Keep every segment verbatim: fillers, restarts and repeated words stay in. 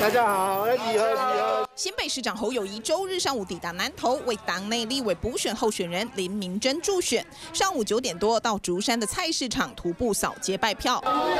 大家好，你好，你好。 新北市长侯友宜周日上午抵达南投，为党内立委补选候选人林明珍助选。上午九点多到竹山的菜市场徒步扫街拜票。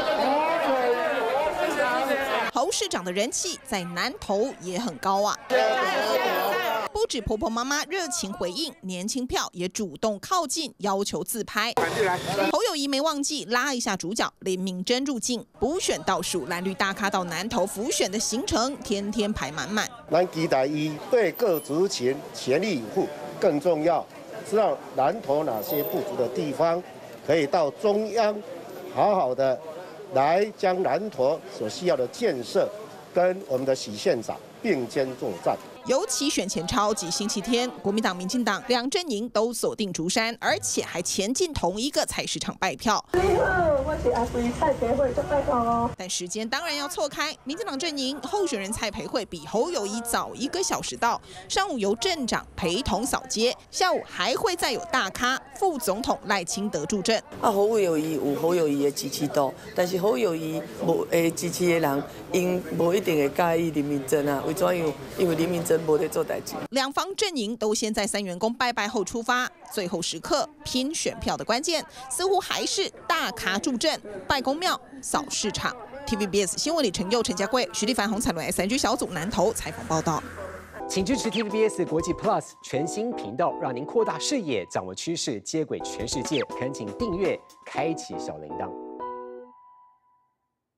侯市长的人气在南投也很高啊。 不止婆婆妈妈热情回应，年轻票也主动靠近，要求自拍。侯友宜没忘记拉一下主角林明珍入境，补选倒数，蓝绿大咖到南投辅选的行程天天排满满。 咱期待伊对各族群全力以赴，更重要，知道南投哪些不足的地方，可以到中央好好的来将南投所需要的建设跟我们的许县长并肩作战。 尤其选前超级星期天，国民党、民进党两阵营都锁定竹山，而且还前进同一个菜市场拜票。 你好，我是阿水蔡培慧，做拜票哦。 但时间当然要错开，民进党阵营候选人蔡培慧比侯友宜早一个小时到，上午由镇长陪同扫街，下午还会再有大咖副总统赖清德助阵。 啊，侯友宜有侯友宜的支持度，但是侯友宜无诶支持的人，因无一定会介意林明珍啊，为怎样？因为林明珍。 两方阵营都先在三元宫拜拜后出发，最后时刻拼选票的关键，似乎还是大咖助阵，拜公庙、扫市场。T V B S 新闻里陈佑、陈家贵、徐立凡、洪彩伦 S N G 小组南投采访报道。 请支持 T V B S 国际 Plus 全新频道，让您扩大视野，掌握趋势，接轨全世界。恳请订阅，开启小铃铛。